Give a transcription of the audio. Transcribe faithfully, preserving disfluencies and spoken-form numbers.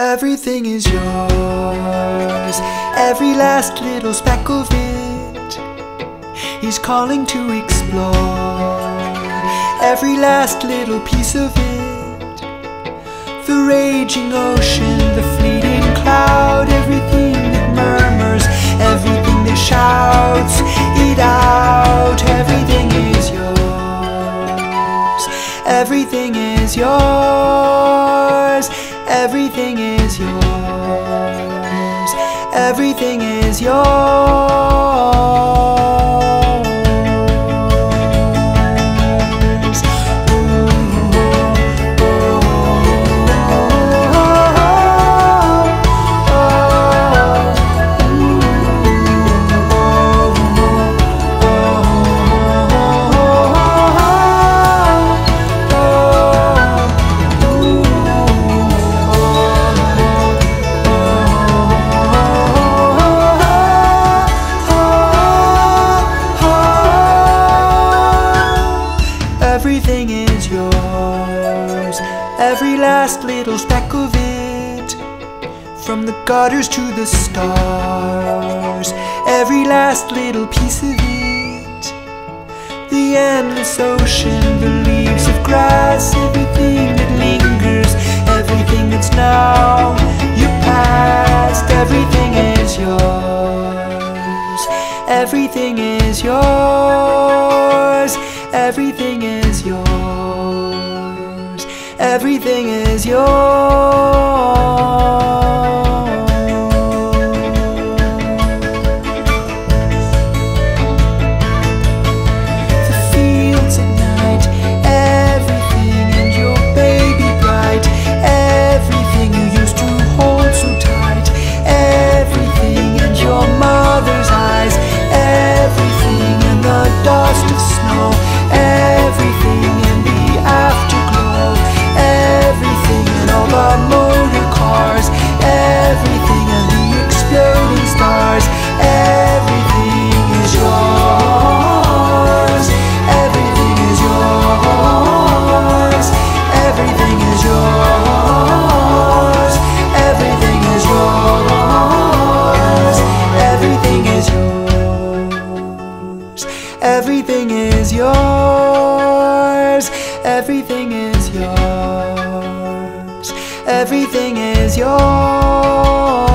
Everything is yours, every last little speck of it. He's calling to explore every last little piece of it. The raging ocean, the fleeting cloud, everything that murmurs, everything that shouts it out. Everything is yours, everything is yours, everything is yours, everything is yours. Everything is yours, every last little speck of it. From the gutters to the stars, every last little piece of it. The endless ocean, the leaves of grass, everything that lingers, everything that's now your past. Everything is yours, everything is yours, everything is yours, everything is yours. The fields at night, everything, and your baby bright, everything you used to hold so tight, everything, and your mother's eyes, everything, and the dust of snow, everything in the afterglow, everything and all the motor cars, everything and the exploding stars. Everything is yours, everything is yours, everything is yours, everything is yours, everything is yours, everything is yours, everything is yours, everything is yours.